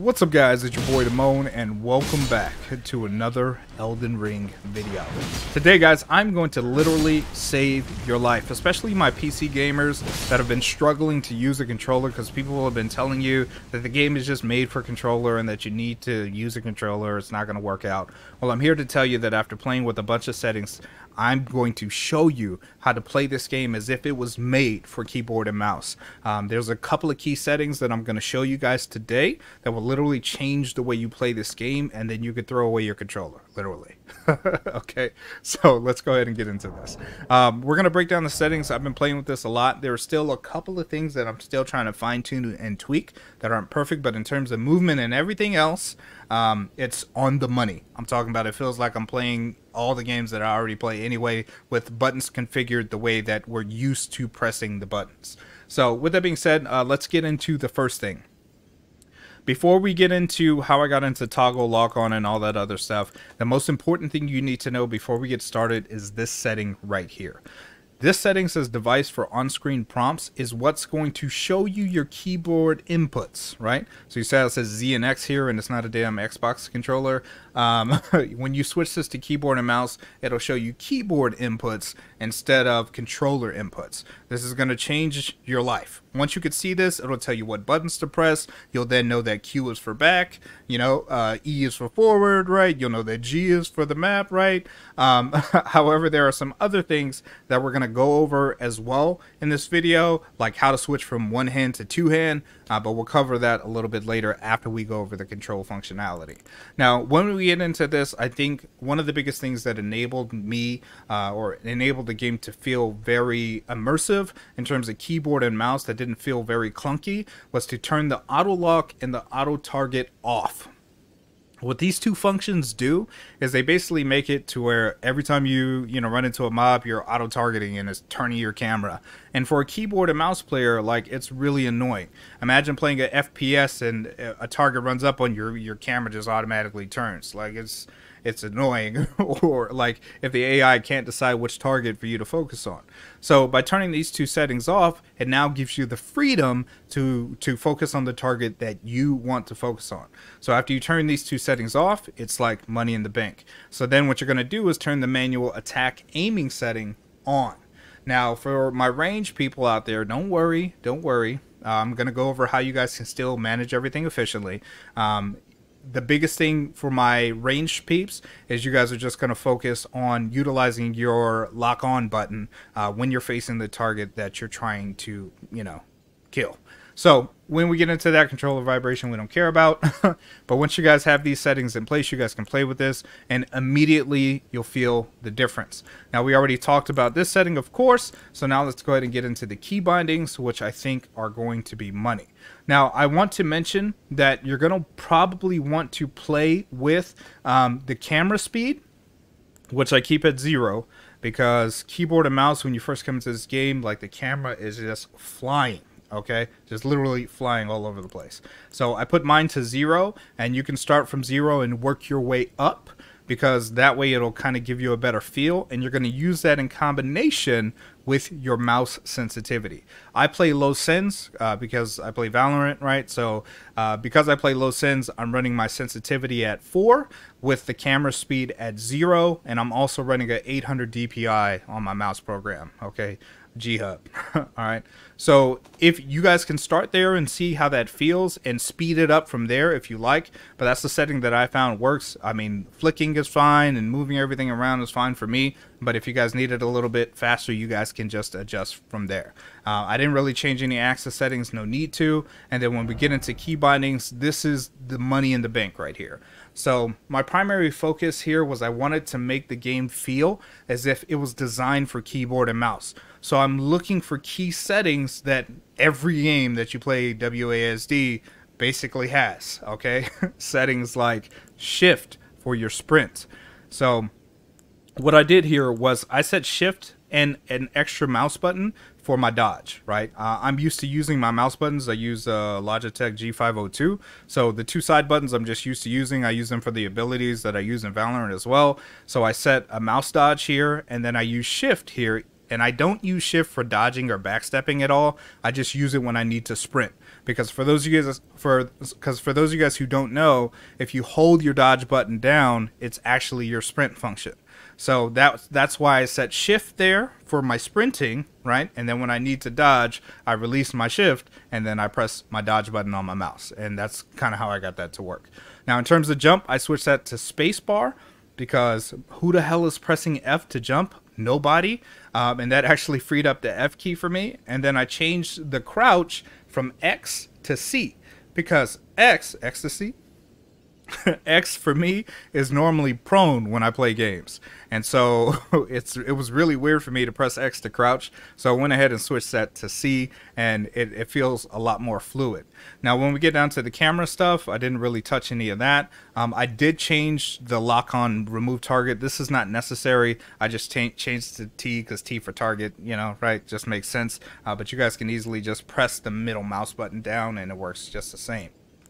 What's up guys, it's your boy Damone and welcome back to another Elden Ring video. Today guys, I'm going to literally save your life, especially my PC gamers that have been struggling to use a controller because people have been telling you that the game is just made for controller and that you need to use a controller, it's not going to work out. Well, I'm here to tell you that after playing with a bunch of settings, I'm going to show you how to play this game as if it was made for keyboard and mouse. There's a couple of key settings that I'm going to show you guys today that will literally change the way you play this game, and then you could throw away your controller, literally. Okay, so let's go ahead and get into this. We're going to break down the settings. I've been playing with this a lot. There are still a couple of things that I'm still trying to fine-tune and tweak that aren't perfect, but in terms of movement and everything else, it's on the money. I'm talking about it feels like I'm playing all the games that I already play anyway, with buttons configured the way that we're used to pressing the buttons. So with that being said, let's get into the first thing. Before we get into how I got into toggle lock on and all that other stuff, the most important thing you need to know before we get started is this setting right here. This setting says device for on-screen prompts is what's going to show you your keyboard inputs, right? So you see how it says Z and X here and it's not a damn Xbox controller. When you switch this to keyboard and mouse, it'll show you keyboard inputs instead of controller inputs. This is going to change your life. Once you can see this, it'll tell you what buttons to press. You'll then know that Q is for back, you know, E is for forward, right? You'll know that G is for the map, right? However, there are some other things that we're going to go over as well in this video, like how to switch from one hand to two hand, but we'll cover that a little bit later after we go over the control functionality. Now, when we get into this, I think one of the biggest things that enabled me or enabled the game to feel very immersive in terms of keyboard and mouse that didn't feel very clunky was to turn the auto lock and the auto target off. What these two functions do is they basically make it to where every time you run into a mob, you're auto targeting and it's turning your camera. And for a keyboard and mouse player, like, it's really annoying. Imagine playing a FPS and a target runs up on your camera just automatically turns. Like, it's annoying. Or like if the AI can't decide which target for you to focus on. So by turning these two settings off, it now gives you the freedom to focus on the target that you want to focus on. So after you turn these two settings off, it's like money in the bank. So then what you're going to do is turn the manual attack aiming setting on. Now for my range people out there, don't worry. I'm going to go over how you guys can still manage everything efficiently. The biggest thing for my ranged peeps is you guys are just going to focus on utilizing your lock on button when you're facing the target that you're trying to, kill. So when we get into that controller vibration, we don't care about. But once you guys have these settings in place, you guys can play with this and immediately you'll feel the difference. Now, we already talked about this setting, of course. So now let's go ahead and get into the key bindings, which I think are going to be money. Now, I want to mention that you're going to probably want to play with the camera speed, which I keep at 0, because keyboard and mouse, when you first come into this game, like, the camera is just flying. Okay, just literally flying all over the place. So I put mine to 0, and you can start from 0 and work your way up, because that way it'll kind of give you a better feel, and you're going to use that in combination with your mouse sensitivity. I play low sens because I play Valorant, right? So because I play low sens, I'm running my sensitivity at 4 with the camera speed at 0, and I'm also running an 800 DPI on my mouse program, okay? G-Hub. All right, so if you guys can start there and see how that feels and speed it up from there if you like, but that's the setting that I found works. I mean, flicking is fine and moving everything around is fine for me, but if you guys need it a little bit faster, you guys can just adjust from there. I didn't really change any access settings, no need to. And then when we get into key bindings, this is the money in the bank right here. So my primary focus here was I wanted to make the game feel as if it was designed for keyboard and mouse. So I'm looking for key settings that every game that you play WASD basically has, okay? Settings like shift for your sprint. So what I did here was I set shift and an extra mouse button for my dodge, right? I'm used to using my mouse buttons. I use Logitech G502. So the two side buttons I'm just used to using. I use them for the abilities that I use in Valorant as well. So I set a mouse dodge here, and then I use shift here. And I don't use shift for dodging or backstepping at all. I just use it when I need to sprint. because for those of you guys who don't know, if you hold your dodge button down, it's actually your sprint function. So that's why I set shift there for my sprinting, right? And then when I need to dodge, I release my shift and then I press my dodge button on my mouse. And that's kind of how I got that to work. Now, in terms of jump, I switched that to spacebar because who the hell is pressing F to jump? Nobody. And that actually freed up the F key for me. And then I changed the crouch from X to C because X to C, X for me is normally prone when I play games, and so it was really weird for me to press X to crouch, so I went ahead and switched that to C, and it feels a lot more fluid. Now when we get down to the camera stuff, I didn't really touch any of that. I did change the lock on remove target. This is not necessary. I just changed to T because T for target, you know, right, just makes sense. But you guys can easily just press the middle mouse button down and it works just the same.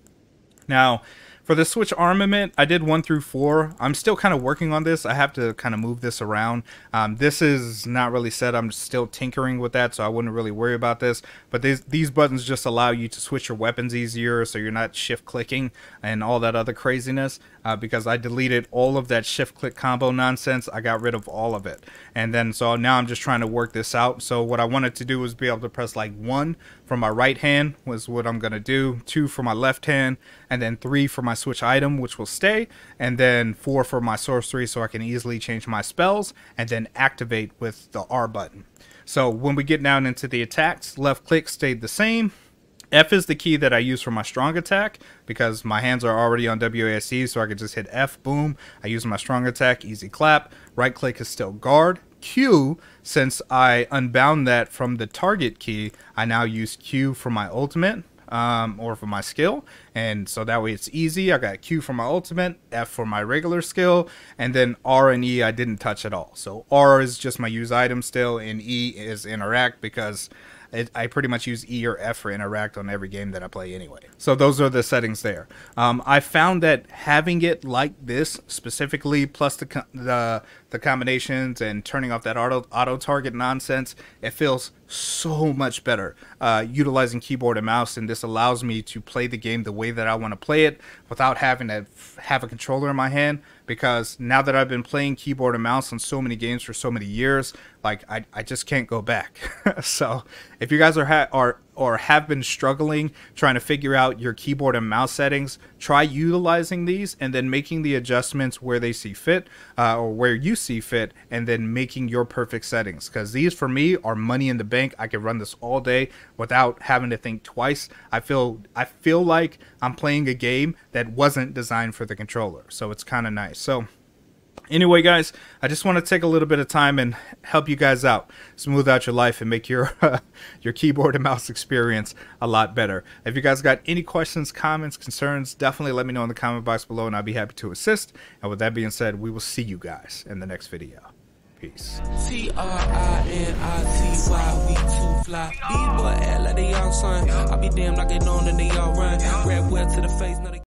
Now, for the Switch armament, I did 1 through 4. I'm still kind of working on this. I have to kind of move this around. This is not really set. I'm still tinkering with that, so I wouldn't really worry about this. But these buttons just allow you to switch your weapons easier, so you're not shift clicking and all that other craziness. Because I deleted all of that shift click combo nonsense. I got rid of all of it. And then so now I'm just trying to work this out. So what I wanted to do was be able to press like 1 for my right hand was what I'm going to do, 2 for my left hand, and then 3 for my switch item, which will stay, and then 4 for my sorcery, so I can easily change my spells and then activate with the R button. So when we get down into the attacks, left click stayed the same. F is the key that I use for my strong attack because my hands are already on WASD, so I can just hit F, boom. I use my strong attack, easy clap. Right click is still guard. Q, since I unbound that from the target key, I now use Q for my ultimate. Or for my skill, and so that way it's easy. I got Q for my ultimate, F for my regular skill, and then R and E I didn't touch at all. So R is just my use item still, and E is interact because I pretty much use E or F for interact on every game that I play anyway. So those are the settings there. I found that having it like this specifically, plus the combinations and turning off that auto target nonsense, it feels so much better utilizing keyboard and mouse, and this allows me to play the game the way that I want to play it without having to have a controller in my hand, because now that I've been playing keyboard and mouse on so many games for so many years, like I just can't go back. So if you guys or have been struggling trying to figure out your keyboard and mouse settings, try utilizing these and then making the adjustments where they see fit, or where you see fit, and then making your perfect settings, because these for me are money in the bank. I can run this all day without having to think twice. I feel like I'm playing a game that wasn't designed for the controller, so it's kind of nice. So anyway, guys, I just want to take a little bit of time and help you guys out, smooth out your life, and make your your keyboard and mouse experience a lot better. If you guys got any questions, comments, concerns, definitely let me know in the comment box below, and I'll be happy to assist. And with that being said, we will see you guys in the next video. Peace. T-R-I-N-I-T-Y, we too fly. These boys act like they young son. I be damned like they know that they all run. Red well to the face,